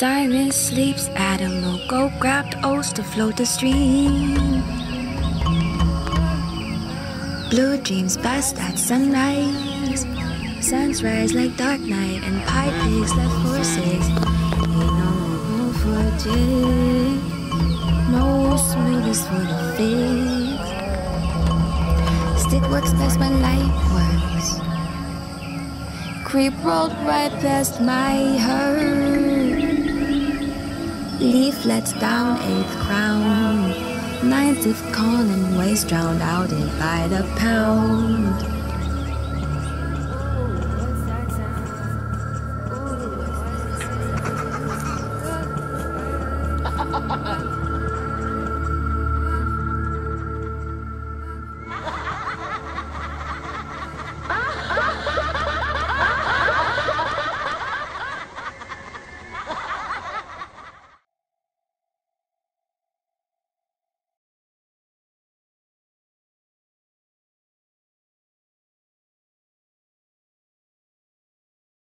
Silence sleeps, Adam will go grab the oats to float the stream. Blue dreams best at sunrise. Suns rise like dark night, and pie pigs left horses. Ain't no room for jig, no smoothies for the figs. Stick works best when light works. Creep rolled right past my herd. Leaflets down 8th crown. 9th corn and waste drowned out in by the pound.